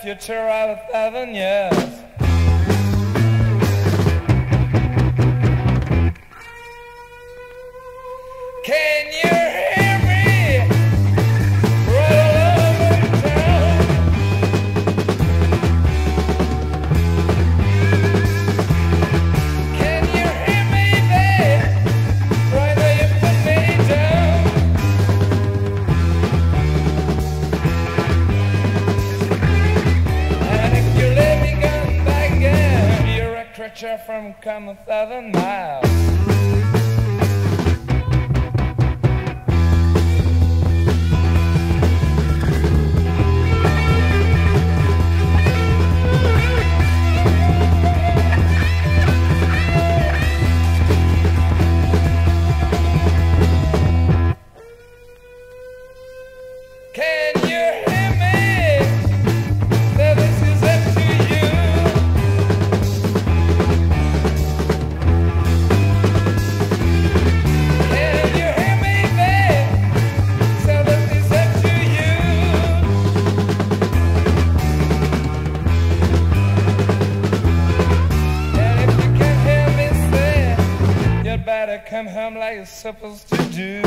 future of 1,000 years. Can you hear me? Right along in town. Can you hear me there? Right where you put me down. And if you let me come back again, you're a creature from come 1,000 miles. Come home like you're supposed to do.